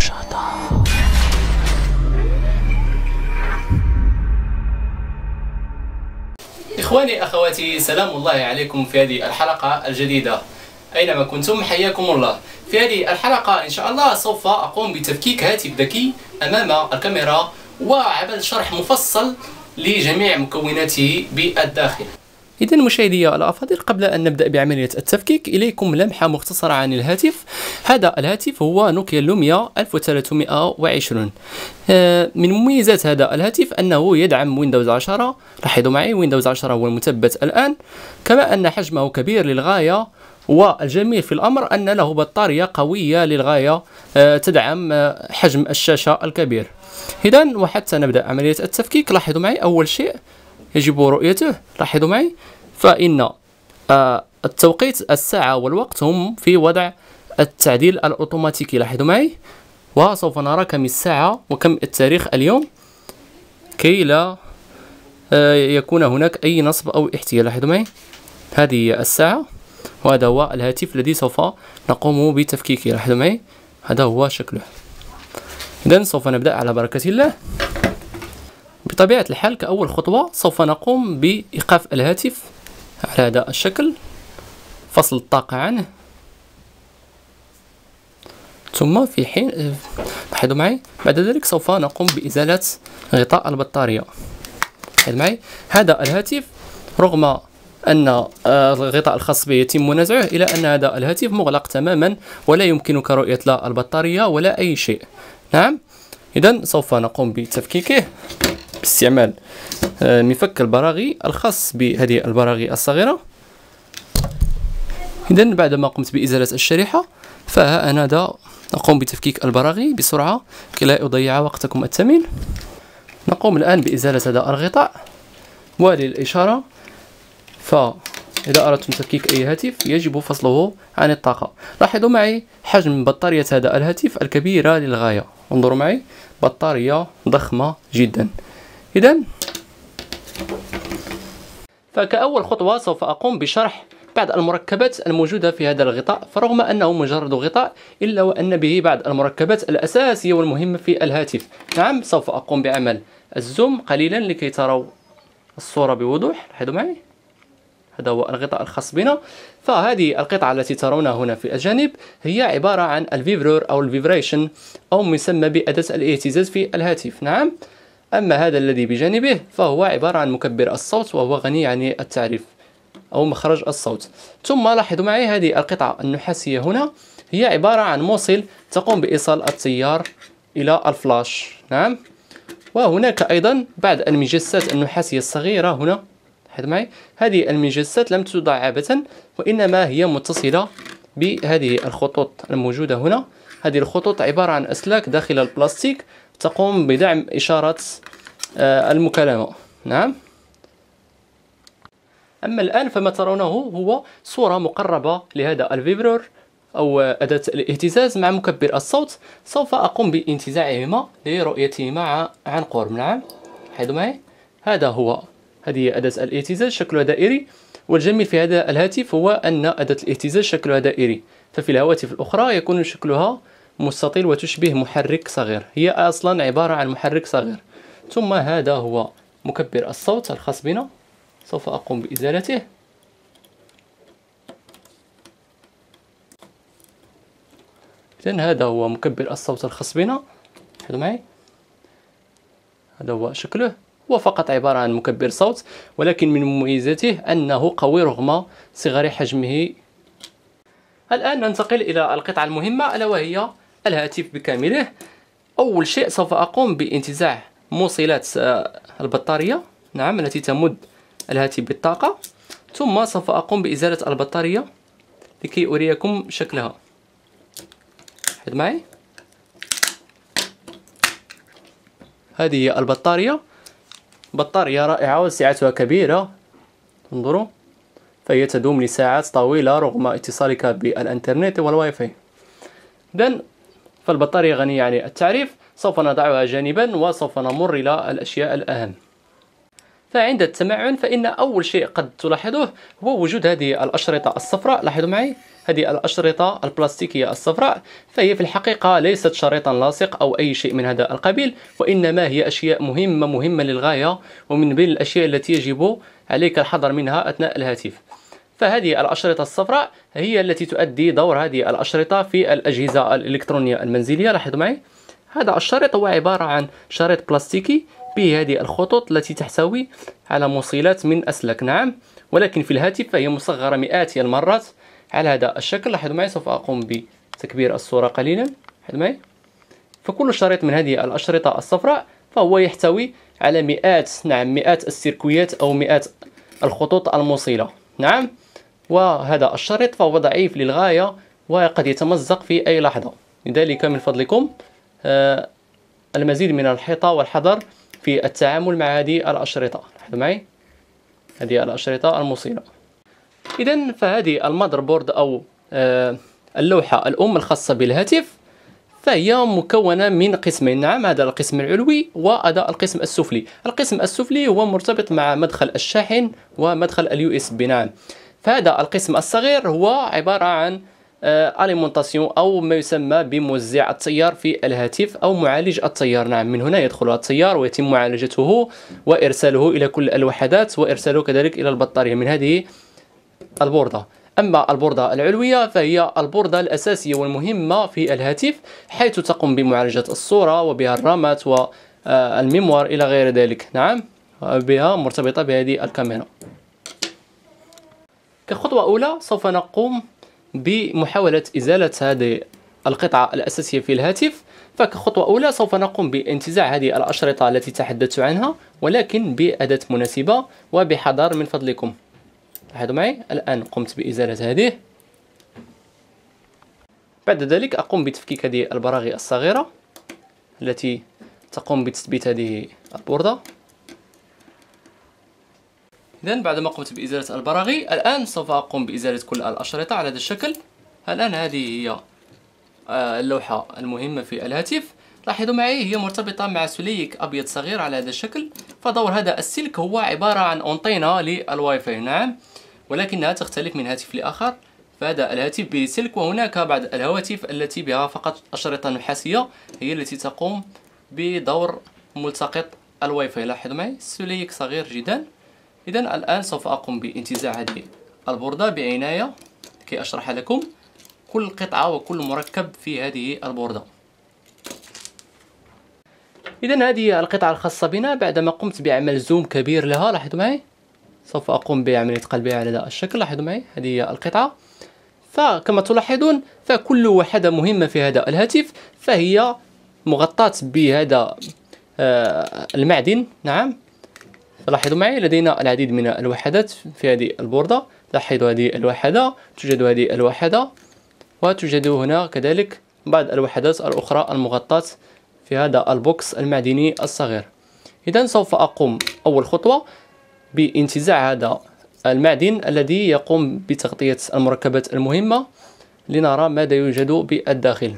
رشادة. إخواني أخواتي، سلام الله عليكم في هذه الحلقة الجديدة أينما كنتم، حياكم الله. في هذه الحلقة إن شاء الله سوف أقوم بتفكيك هاتف ذكي أمام الكاميرا وعمل شرح مفصل لجميع مكوناته بالداخل. إذن مشاهدي الأفاضل، قبل أن نبدأ بعملية التفكيك إليكم لمحة مختصرة عن الهاتف. هذا الهاتف هو نوكيا لوميا 1320. من مميزات هذا الهاتف أنه يدعم ويندوز 10. لاحظوا معي ويندوز 10 هو المثبت الآن، كما أن حجمه كبير للغاية، والجميل في الأمر أن له بطارية قوية للغاية تدعم حجم الشاشة الكبير. إذن وحتى نبدأ عملية التفكيك، لاحظوا معي أول شيء يجب رؤيته. لاحظوا معي فإن التوقيت الساعة والوقت هم في وضع التعديل الأوتوماتيكي. لاحظوا معي، وسوف نرى كم الساعة وكم التاريخ اليوم كي لا يكون هناك أي نصب أو احتيال. لاحظوا معي هذه هي الساعة، وهذا هو الهاتف الذي سوف نقوم بتفكيكه. لاحظوا معي هذا هو شكله. إذن سوف نبدأ على بركة الله. بطبيعة الحال كأول خطوة سوف نقوم بإيقاف الهاتف على هذا الشكل، فصل الطاقة عنه، ثم في حين لاحظوا معي بعد ذلك سوف نقوم بإزالة غطاء البطارية. لاحظوا معي هذا الهاتف رغم أن الغطاء الخاص به يتم نزعه، إلى أن هذا الهاتف مغلق تماما ولا يمكنك رؤية لا البطارية ولا أي شيء. نعم، إذن سوف نقوم بتفكيكه باستعمال مفك البراغي الخاص بهذه البراغي الصغيرة. إذن بعدما قمت بإزالة الشريحة فها أنا نقوم بتفكيك البراغي بسرعة كي لا أضيع وقتكم الثمين. نقوم الآن بإزالة هذا الغطاء، وللإشارة فإذا أردتم تفكيك أي هاتف يجب فصله عن الطاقة. لاحظوا معي حجم بطارية هذا الهاتف الكبيرة للغاية، انظروا معي بطارية ضخمة جدا. إذن فكأول خطوة سوف أقوم بشرح بعض المركبات الموجودة في هذا الغطاء، فرغم أنه مجرد غطاء إلا وأن به بعض المركبات الأساسية والمهمة في الهاتف. نعم، سوف أقوم بعمل الزوم قليلا لكي تروا الصورة بوضوح. لاحظوا معي هذا هو الغطاء الخاص بنا. فهذه القطعة التي ترونها هنا في الجانب هي عبارة عن الفيبرور أو الفيبريشن، أو مسمى بأداة الاهتزاز في الهاتف. نعم، أما هذا الذي بجانبه فهو عبارة عن مكبر الصوت، وهو غني عن التعريف أو مخرج الصوت. ثم لاحظوا معي هذه القطعة النحاسية هنا هي عبارة عن موصل تقوم بإيصال التيار إلى الفلاش. نعم، وهناك أيضا بعض المجسات النحاسية الصغيرة هنا. لاحظوا معي هذه المجسات لم توضع عبثا، وإنما هي متصلة بهذه الخطوط الموجودة هنا. هذه الخطوط عبارة عن أسلاك داخل البلاستيك تقوم بدعم إشارة المكالمة. نعم، أما الآن فما ترونه هو صورة مقربة لهذا الفيبرور أو أداة الاهتزاز مع مكبر الصوت. سوف أقوم بانتزاعهما لرؤيتهما عن قرب. نعم، لاحظوا معي هذه أداة الاهتزاز شكلها دائري، والجميل في هذا الهاتف هو أن أداة الاهتزاز شكلها دائري، ففي الهواتف الأخرى يكون شكلها مستطيل وتشبه محرك صغير. هي أصلا عبارة عن محرك صغير. ثم هذا هو مكبر الصوت الخاص بنا، سوف أقوم بإزالته. إذن هذا هو مكبر الصوت الخاص بنا. لاحظوا معي هذا هو شكله، هو فقط عبارة عن مكبر صوت، ولكن من مميزاته أنه قوي رغم صغر حجمه. الآن ننتقل إلى القطعة المهمة، ألا وهي الهاتف بكامله. أول شيء سوف أقوم بانتزاع موصلات البطارية، نعم، التي تمد الهاتف بالطاقة. ثم سوف أقوم بإزالة البطارية لكي أريكم شكلها. لاحظوا معي هذه هي البطارية، بطارية رائعة وسعتها كبيرة، انظروا، فهي تدوم لساعات طويلة رغم اتصالك بالإنترنت والواي فاي. إذن فالبطارية غنية عن التعريف. سوف نضعها جانبا وسوف نمر إلى الأشياء الأهم. فعند التمعن فإن أول شيء قد تلاحظوه هو وجود هذه الأشرطة الصفراء. لاحظوا معي هذه الأشرطة البلاستيكية الصفراء فهي في الحقيقة ليست شريطا لاصق أو أي شيء من هذا القبيل، وإنما هي أشياء مهمة للغاية، ومن بين الأشياء التي يجب عليك الحذر منها أثناء الهاتف. فهذه الأشرطة الصفراء هي التي تؤدي دور هذه الأشرطة في الأجهزة الإلكترونية المنزلية. لاحظوا معي، هذا الشريط هو عبارة عن شريط بلاستيكي به هذه الخطوط التي تحتوي على موصلات من أسلك. نعم، ولكن في الهاتف فهي مصغرة مئات المرات على هذا الشكل. لاحظوا معي، سوف أقوم بتكبير الصورة قليلا. لاحظوا معي، فكل شريط من هذه الأشرطة الصفراء فهو يحتوي على مئات السيركويات أو مئات الخطوط الموصلة. نعم، وهذا الشريط فهو ضعيف للغاية وقد يتمزق في أي لحظة، لذلك من فضلكم المزيد من الحيطة والحذر في التعامل مع هذه الأشرطة. لاحظوا معي، هذه الأشرطة الموصلة. إذن فهذه المذر بورد أو اللوحة الأم الخاصة بالهاتف فهي مكونة من قسمين. نعم، هذا القسم العلوي وهذا القسم السفلي. القسم السفلي هو مرتبط مع مدخل الشاحن ومدخل USB. نعم، فهذا القسم الصغير هو عبارة عن أليمونتاسيون أو ما يسمى بموزع التيار في الهاتف أو معالج التيار. نعم، من هنا يدخل التيار ويتم معالجته وإرساله إلى كل الوحدات وإرساله كذلك إلى البطارية من هذه البوردة. أما البوردة العلوية فهي البوردة الأساسية والمهمة في الهاتف، حيث تقوم بمعالجة الصورة وبها الرامات والميموار إلى غير ذلك. نعم، بها مرتبطة بهذه الكاميرا. كخطوة أولى سوف نقوم بمحاولة إزالة هذه القطعة الأساسية في الهاتف. فكخطوة أولى سوف نقوم بانتزاع هذه الأشرطة التي تحدثت عنها، ولكن بأداة مناسبة وبحذر من فضلكم. لاحظوا معي، الآن قمت بإزالة هذه. بعد ذلك أقوم بتفكيك هذه البراغي الصغيرة التي تقوم بتثبيت هذه البوردة. إذن بعدما قمت بإزالة البراغي، الآن سوف أقوم بإزالة كل الأشرطة على هذا الشكل. الآن هذه هي اللوحة المهمة في الهاتف. لاحظوا معي، هي مرتبطة مع سليك أبيض صغير على هذا الشكل. فدور هذا السلك هو عبارة عن أنطينة للواي فاي. نعم، ولكنها تختلف من هاتف لآخر. فهذا الهاتف به سلك، وهناك بعض الهواتف التي بها فقط أشرطة نحاسية هي التي تقوم بدور ملتقط الواي فاي. لاحظوا معي، سليك صغير جدا. إذن الآن سوف أقوم بانتزاع هذه البوردة بعناية كي أشرح لكم كل قطعة وكل مركب في هذه البوردة. إذن هذه القطعة الخاصة بنا. بعدما قمت بعمل زوم كبير لها، لاحظوا معي، سوف أقوم بعملية قلبها على هذا الشكل. لاحظوا معي، هذه هي القطعة. فكما تلاحظون فكل وحدة مهمة في هذا الهاتف فهي مغطاة بهذا المعدن. نعم، لاحظوا معي، لدينا العديد من الوحدات في هذه البوردة. لاحظوا هذه الوحدة، توجد هذه الوحدة، وتوجد هنا كذلك بعض الوحدات الأخرى المغطاة في هذا البوكس المعدني الصغير. إذن سوف أقوم أول خطوة بانتزاع هذا المعدن الذي يقوم بتغطية المركبات المهمة لنرى ماذا يوجد بالداخل.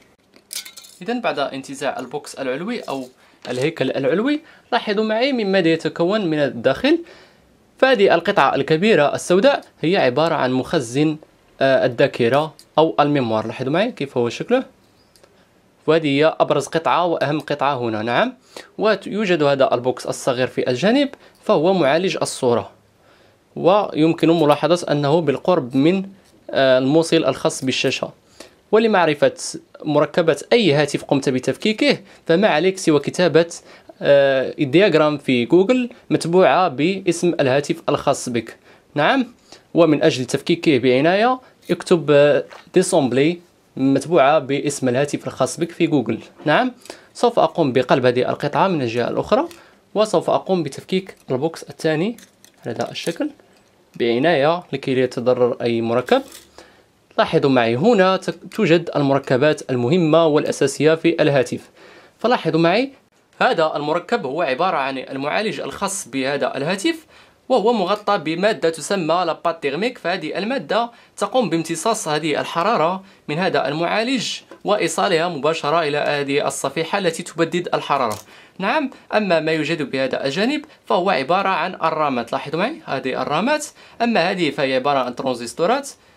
إذن بعد انتزاع البوكس العلوي أو الهيكل العلوي، لاحظوا معي من ماذا يتكون من الداخل. فهذه القطعة الكبيرة السوداء هي عبارة عن مخزن الذاكرة أو الميموار. لاحظوا معي كيف هو شكله، وهذه هي أبرز قطعة وأهم قطعة هنا. نعم، ويوجد هذا البوكس الصغير في الجانب فهو معالج الصورة، ويمكن ملاحظة أنه بالقرب من الموصل الخاص بالشاشة. ولمعرفة مركبات أي هاتف قمت بتفكيكه فما عليك سوى كتابة الدياغرام في جوجل متبوعة باسم الهاتف الخاص بك. نعم، ومن أجل تفكيكه بعناية اكتب ديسومبلي متبوعة باسم الهاتف الخاص بك في جوجل. نعم، سوف أقوم بقلب هذه القطعة من الجهة الأخرى، وسوف أقوم بتفكيك البوكس الثاني على هذا الشكل بعناية لكي لا يتضرر أي مركب. لاحظوا معي، هنا توجد المركبات المهمة والأساسية في الهاتف. فلاحظوا معي، هذا المركب هو عبارة عن المعالج الخاص بهذا الهاتف، وهو مغطى بمادة تسمى لابات تيرميك. فهذه المادة تقوم بامتصاص هذه الحرارة من هذا المعالج وإيصالها مباشرة إلى هذه الصفيحة التي تبدد الحرارة. نعم، أما ما يوجد بهذا الجانب فهو عبارة عن الرامات. لاحظوا معي، هذه الرامات. أما هذه فهي عبارة عن ترانزستورات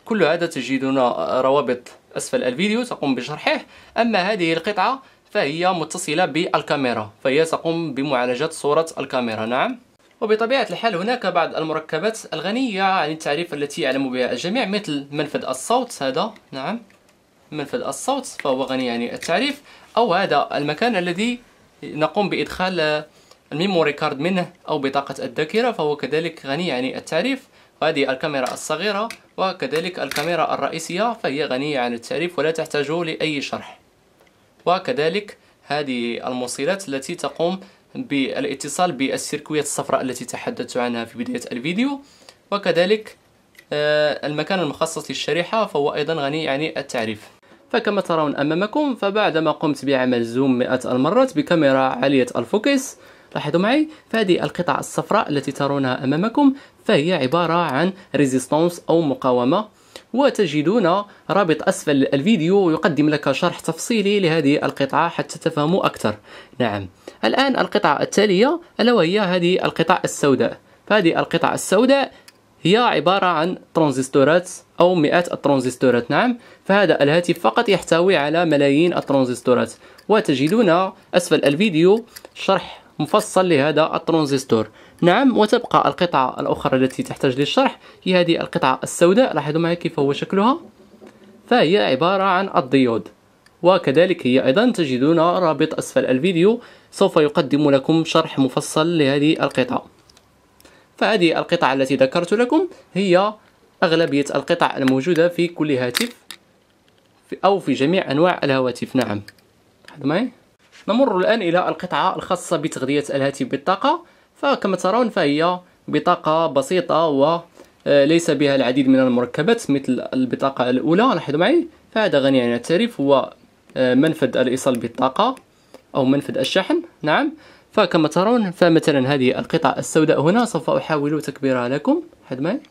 كل هذا تجدون روابط أسفل الفيديو تقوم بشرحه. أما هذه القطعة فهي متصلة بالكاميرا، فهي تقوم بمعالجة صورة الكاميرا. نعم. وبطبيعة الحال هناك بعض المركبات الغنية عن التعريف التي يعلم بها الجميع، مثل منفذ الصوت هذا. نعم، منفذ الصوت فهو غني عن التعريف، أو هذا المكان الذي نقوم بإدخال الميموري كارد منه أو بطاقة الذاكرة، فهو كذلك غني عن التعريف. وهذه الكاميرا الصغيرة وكذلك الكاميرا الرئيسية فهي غنية عن التعريف ولا تحتاج لأي شرح. وكذلك هذه الموصلات التي تقوم بالاتصال بالسيركويات الصفراء التي تحدثت عنها في بداية الفيديو. وكذلك المكان المخصص للشريحة فهو أيضا غني عن التعريف. فكما ترون أمامكم، فبعدما قمت بعمل زوم مئات المرات بكاميرا عالية الفوكس، لاحظوا معي، فهذه القطع الصفراء التي ترونها أمامكم فهي عبارة عن ريزيستانس أو مقاومة. وتجدون رابط أسفل الفيديو يقدم لك شرح تفصيلي لهذه القطعة حتى تفهموا أكثر. نعم. الآن القطعة التالية ألا وهي هذه القطع السوداء. فهذه القطع السوداء هي عبارة عن ترانزستورات أو مئات الترانزستورات. نعم. فهذا الهاتف فقط يحتوي على ملايين الترانزستورات، وتجدون أسفل الفيديو شرح مفصل لهذا الترانزستور. نعم. وتبقى القطعة الأخرى التي تحتاج للشرح هي هذه القطعة السوداء. لاحظوا معي كيف هو شكلها، فهي عبارة عن الديود. وكذلك هي أيضا تجدون رابط أسفل الفيديو سوف يقدم لكم شرح مفصل لهذه القطعة. فهذه القطعة التي ذكرت لكم هي أغلبية القطع الموجودة في كل هاتف أو في جميع أنواع الهواتف. نعم. لاحظوا معي. نمر الآن إلى القطعة الخاصة بتغذية الهاتف بالطاقة. فكما ترون فهي بطاقة بسيطة وليس بها العديد من المركبات مثل البطاقة الأولى. لاحظوا معي، فهذا غني عن التعريف، هو منفذ الإيصال بالطاقة أو منفذ الشحن. نعم. فكما ترون، فمثلا هذه القطعة السوداء هنا سوف أحاول تكبيرها لكم. لاحظوا معي،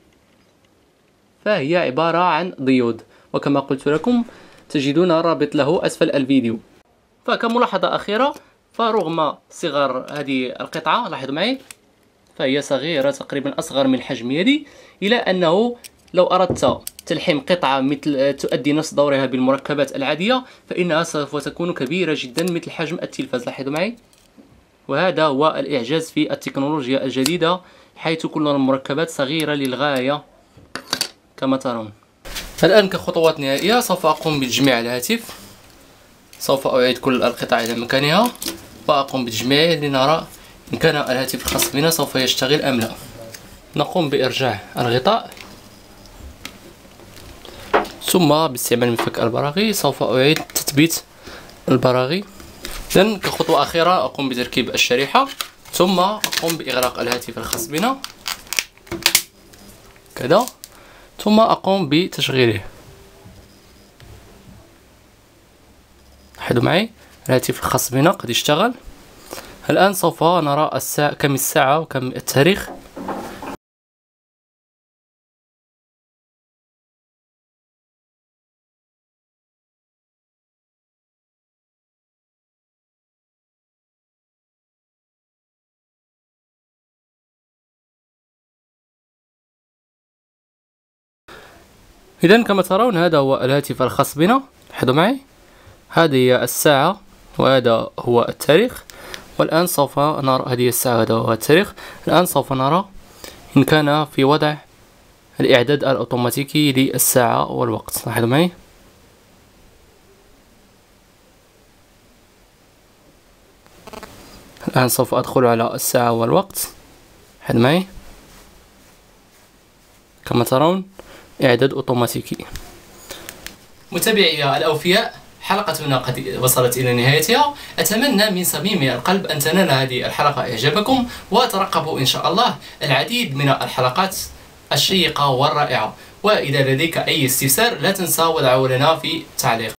فهي عبارة عن ديود، وكما قلت لكم تجدون رابط له أسفل الفيديو. فكملاحظة أخيرة، فرغم صغر هذه القطعة، لاحظوا معي، فهي صغيرة تقريبا أصغر من حجم يدي، إلى أنه لو أردت تلحيم قطعة مثل تؤدي نفس دورها بالمركبات العادية فإنها سوف تكون كبيرة جدا مثل حجم التلفاز. لاحظوا معي، وهذا هو الإعجاز في التكنولوجيا الجديدة، حيث كل المركبات صغيرة للغاية كما ترون. الآن كخطوات نهائية سوف أقوم بتجميع الهاتف. سوف أعيد كل القطع إلى مكانها وأقوم بتجميعه لنرى إن كان الهاتف الخاص بنا سوف يشتغل أم لا. نقوم بإرجاع الغطاء، ثم باستعمال مفك البراغي سوف أعيد تثبيت البراغي. إذن كخطوة أخيرة أقوم بتركيب الشريحة، ثم أقوم بإغلاق الهاتف الخاص بنا كذا، ثم أقوم بتشغيله. لاحظوا معي، الهاتف الخاص بنا قد اشتغل. الآن سوف نرى الساعة، كم الساعة وكم التاريخ. إذن كما ترون هذا هو الهاتف الخاص بنا. لاحظوا معي، هذه هي الساعة وهذا هو التاريخ. والآن سوف نرى، هذه الساعة وهذا هو التاريخ. الآن سوف نرى إن كان في وضع الإعداد الأوتوماتيكي للساعة والوقت. لاحظوا معي، الآن سوف أدخل على الساعة والوقت. لاحظوا معي، كما ترون إعداد أوتوماتيكي. متابعي الأوفياء، حلقتنا قد وصلت إلى نهايتها. أتمنى من صميم القلب أن تنال هذه الحلقة إعجابكم، وترقبوا إن شاء الله العديد من الحلقات الشيقة والرائعة. وإذا لديك أي استفسار لا تنسى وضعه لنا في تعليق.